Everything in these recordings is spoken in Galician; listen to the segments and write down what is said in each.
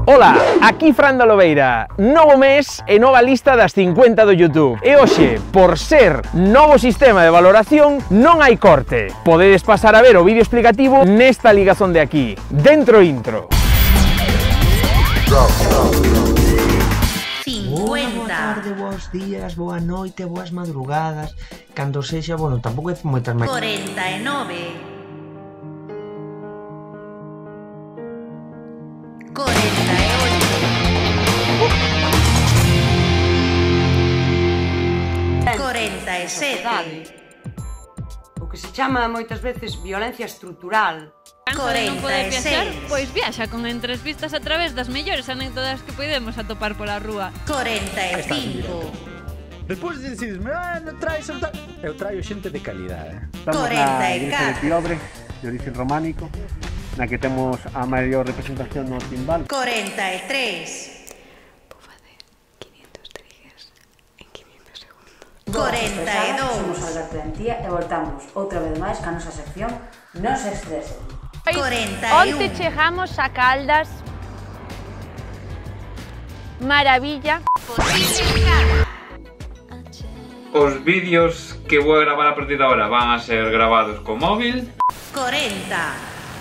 Ola, aquí Fran da Lobeira. Novo mes e nova lista das 50 do YouTube. E hoxe, por ser novo sistema de valoración, non hai corte. Podedes pasar a ver o vídeo explicativo nesta ligazón de aquí. Dentro intro. 50. Boa tarde, bons días, boa noite, boas madrugadas. Cando sexa, bueno, tampouco é moitas máis. 49. 47. O que se chama moitas veces violencia estrutural. Non pode viaxar, 46. pois viaxa con entrevistas a través das mellores anécdotas que podemos atopar pola rúa. 45. Despois de decirme, non traes tal, eu traio xente de calidade. Estamos na iglesia de Piobre, de origen románico, na que temos a maior representación no timbal. 43. Vou facer 500 triggers en 500 segundos. 42. Somos Alberto e Antía e voltamos outra vez máis ca nosa sección Non se estresen. 41. Onte chegamos a Caldas. Maravilla. Os vídeos que vou a gravar a partir de ahora van a ser grabados con móvil. 40.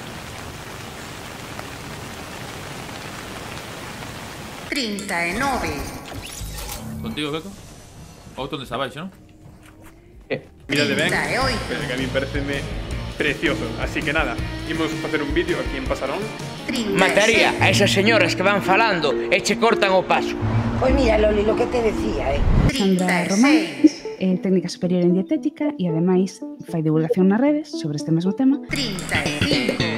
Contigo, Keco? Outro onde está baixo, non? Mírade ben, 38. pero que a mí pareceme precioso. Así que nada, imos facer un vídeo aquí en Pasarón. 36. Mataría a esas señoras que van falando e che cortan o paso. Pois mira, Loli, lo que te decía, Sandra Román, 36. técnica superior en dietética e ademais fai divulgación nas redes sobre este mesmo tema. 35.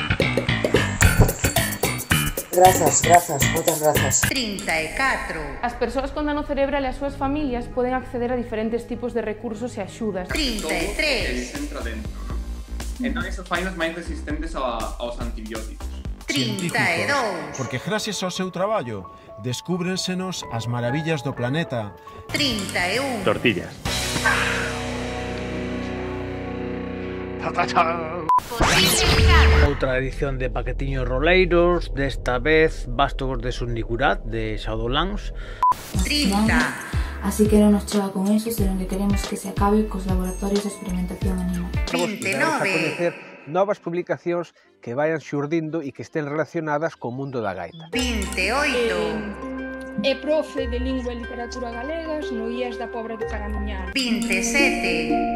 Grazas, moitas grazas. 34. As persoas con dano cerebral e as súas familias poden acceder a diferentes tipos de recursos e axudas. 33. Entra dentro, non? Entón, iso fainos máis resistentes aos antibióticos. 32. Porque gracias ao seu traballo descúbrensenos as maravillas do planeta. 31. Tortillas. Outra edición de Paquetiños Roleiros, desta vez Vástogos de Sundicurat, de Shadowlands. 30. Así que non nos chega con eso, senón que queremos que se acabe cos laboratorios de experimentación animal. 29. Novas publicacións que vayan xurdindo e que estén relacionadas co mundo da gaita. 28. É profe de Lingua e Literatura Galegas no IES da Pobra do Caramiñal. 27.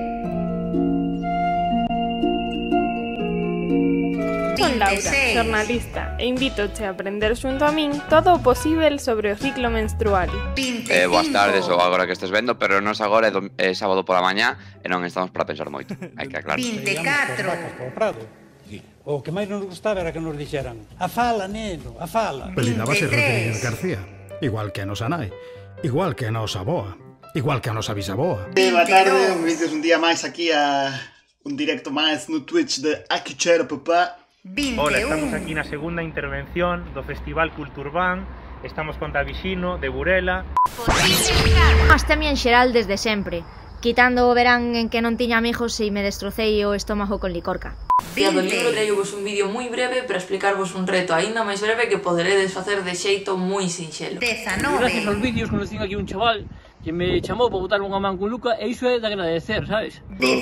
Son Laura, 26. xornalista, e invítoche a aprender xunto a min todo o posível sobre o ciclo menstrual. 25. Boas tardes ou agora que estés vendo, pero non agora é sábado pola mañá e non estamos para pensar moito. Hai que aclarar. 24. O que máis nos gustaba era que nos dixeran a fala, neno, a fala. Pelidabase Rodríguez García, igual que a nosa nai, igual que a nosa aboa, igual que a nosa bisaboa. Boa tarde, benvidos un día máis aquí a un directo máis no Twitch de Aquí Chero Papá. 21. Hola, estamos aquí na segunda intervención do Festival Culturban. Estamos con Davixino, de Burela. Hasta en xeral desde sempre, quitando o verán en que non tiña amigos e me destrocei o estómago con licorca. 20. traíuvos un vídeo moi breve para explicarvos un reto aínda máis breve que poderedes facer de xeito moi sinxelo. 19. vídeos conocín aquí un chaval que me chamou para botar unha man con Luca e iso é de agradecer, sabes?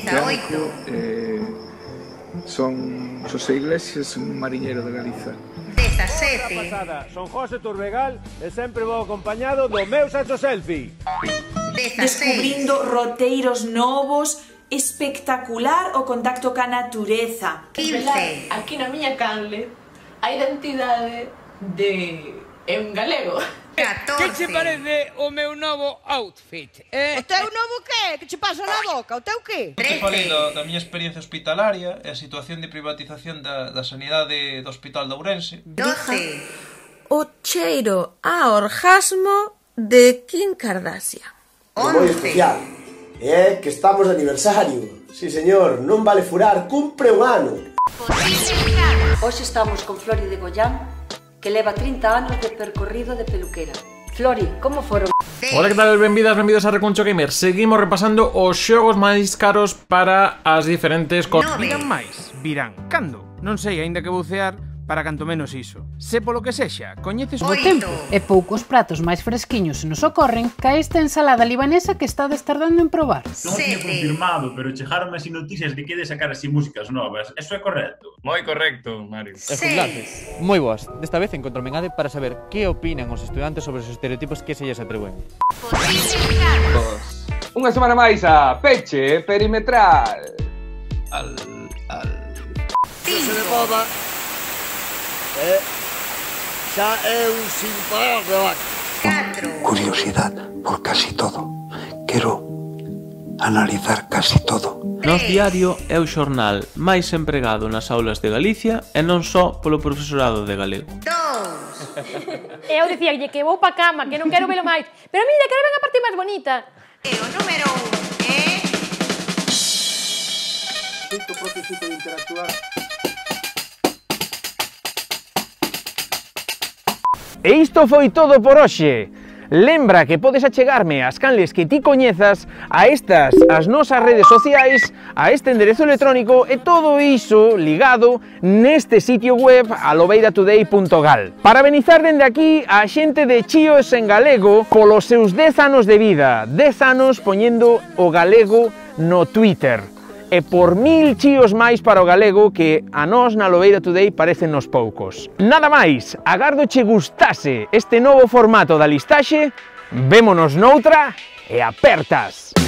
18. Son José Iglesias, un mariñeiro de Galiza. 17. Son José Turbegal e sempre vou acompañado do meu Sancho Selfie. 16. roteiros novos, espectacular o contacto ca natureza. 15. Aquí na miña canle a identidade de en galego. 14. o meu novo outfit? O teu novo que? Que che pasa na boca? O teu que? 13. da miña experiencia hospitalaria e a situación de privatización da sanidade do Hospital de Ourense. 12. O cheiro a orgasmo de Kim Kardashian. 11. É que estamos de aniversario. Sí, señor, non vale furar, cumpre un ano. Hoxe estamos con Flori de Goián, que leva 30 anos de percorrido de peluquera. Flori, como foron? Hola, que tal? Benvidas, benvidos a Recuncho Gamer. Seguimos repasando os xogos máis caros para as diferentes Virán máis, virán. Cando? Non sei, aínda que bucear, para canto menos iso. Se polo que sexa, coñeces O tempo e poucos pratos máis fresquiños se nos ocorren ca esta ensalada libanesa que estades tardando en probar. Non tiña confirmado, pero chegaron así noticias de que de sacar así músicas novas. Eso é correcto? Moi correcto, Mario. Escuchades, moi boas. Desta vez encontrome en ADE para saber que opinan os estudantes sobre os estereotipos que se lles atribuen. Unha semana máis a Peche Perimetral. Se de moda xa é un sin parar de vaca. Curiosidad por casi todo. Quero analizar casi todo. Nos Diario é o xornal máis empregado nas aulas de Galicia e non só polo profesorado de galego. Eu dicíalle que vou pa cama, que non quero velo máis. Pero mira, quero ver a parte máis bonita. E o número 1 é... Sinto propósito de interactuar. E isto foi todo por hoxe. Lembra que podes achegarme ás canles que ti coñezas, a estas, as nosas redes sociais, a este enderezo electrónico e todo iso ligado neste sitio web alobeiratoday.gal. Parabenizar dende aquí a xente de Chíos en Galego polos seus 10 anos de vida, 10 anos poñendo o galego no Twitter. E por 1000 chíos máis para o galego que a nós na Lobeira Today parecen nos poucos. Nada máis, agardo che gustase este novo formato da listaxe, vémonos noutra e apertas!